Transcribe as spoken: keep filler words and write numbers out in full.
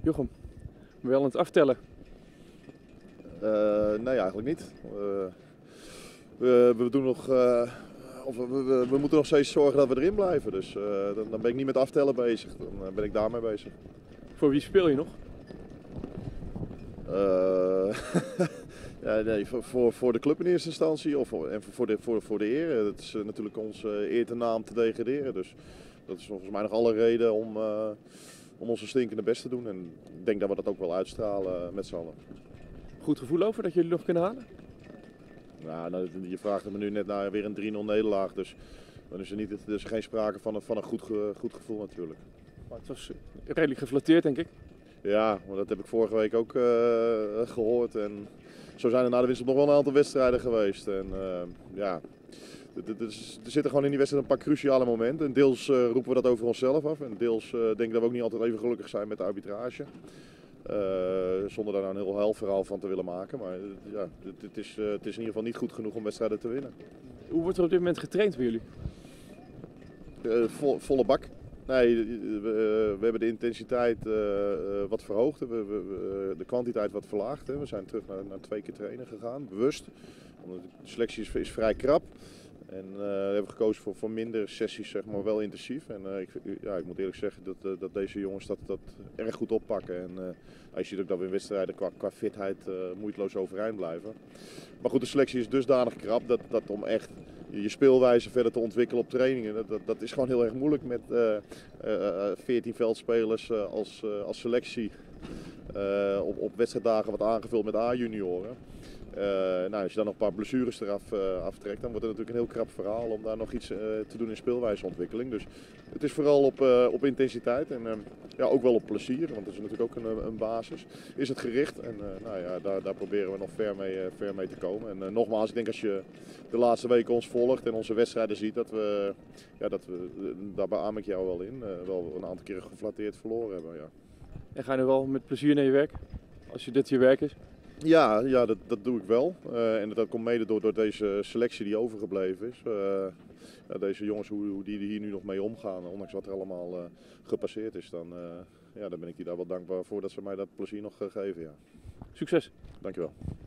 Jochem, ben je wel aan het aftellen? Uh, nee, eigenlijk niet. Uh, we, we, doen nog, uh, of we, we, we moeten nog steeds zorgen dat we erin blijven. Dus uh, dan, dan ben ik niet met aftellen bezig. Dan ben ik daarmee bezig. Voor wie speel je nog? Uh, ja, nee, voor, voor, voor de club in eerste instantie of voor, en voor de, voor, voor de eer. Het is uh, natuurlijk onze eer te naam te degraderen. Dus dat is volgens mij nog alle reden om, uh, om onze stinkende best te doen. En ik denk dat we dat ook wel uitstralen met z'n allen. Goed gevoel over dat jullie nog kunnen halen? Nou, nou, je vraagt me nu net naar weer een drie nul nederlaag, dus dan is er, niet, er is geen sprake van een, van een goed, goed gevoel natuurlijk. Maar het was redelijk geflatteerd, denk ik. Ja, maar dat heb ik vorige week ook uh, gehoord. En zo zijn er na de wissel nog wel een aantal wedstrijden geweest. En, uh, ja, er zitten gewoon in die wedstrijd een paar cruciale momenten. En deels uh, roepen we dat over onszelf af. En deels uh, denk ik dat we ook niet altijd even gelukkig zijn met de arbitrage. Uh, zonder daar nou een heel huilverhaal van te willen maken. Maar ja, het, het, is, uh, het is in ieder geval niet goed genoeg om wedstrijden te winnen. Hoe wordt er op dit moment getraind bij jullie? Uh, vol, volle bak. Nee, we, we hebben de intensiteit uh, wat verhoogd, we, we, we, de kwantiteit wat verlaagd. Hè. We zijn terug naar, naar twee keer trainen gegaan, bewust. Omdat de selectie is, is vrij krap. En uh, we hebben gekozen voor, voor minder sessies, zeg maar, wel intensief. En uh, ik, ja, ik moet eerlijk zeggen dat, uh, dat deze jongens dat, dat erg goed oppakken. En uh, je ziet ook dat we in wedstrijden qua, qua fitheid uh, moeiteloos overeind blijven. Maar goed, de selectie is dusdanig krap dat, dat om echt je speelwijze verder te ontwikkelen op trainingen, dat, dat, dat is gewoon heel erg moeilijk met uh, uh, veertien veldspelers uh, als, uh, als selectie uh, op, op wedstrijddagen wat aangevuld met A-junioren. Uh, nou, als je dan nog een paar blessures eraf uh, aftrekt, dan wordt het natuurlijk een heel krap verhaal om daar nog iets uh, te doen in speelwijzeontwikkeling. Dus het is vooral op, uh, op intensiteit en uh, ja, ook wel op plezier, want dat is natuurlijk ook een, een basis. Is het gericht en uh, nou ja, daar, daar proberen we nog ver mee, uh, ver mee te komen. En uh, nogmaals, ik denk als je de laatste weken ons volgt en onze wedstrijden ziet, dat we, ja, dat we daar beaam ik jou wel in, uh, wel een aantal keren geflatteerd verloren hebben. Ja. En ga je nu wel met plezier naar je werk, als je dit je werk is? Ja, ja dat, dat doe ik wel. Uh, en dat komt mede door, door deze selectie die overgebleven is. Uh, ja, deze jongens, hoe, hoe die hier nu nog mee omgaan, ondanks wat er allemaal uh, gepasseerd is, dan, uh, ja, dan ben ik die daar wel dankbaar voor dat ze mij dat plezier nog uh, geven. Ja. Succes! Dankjewel.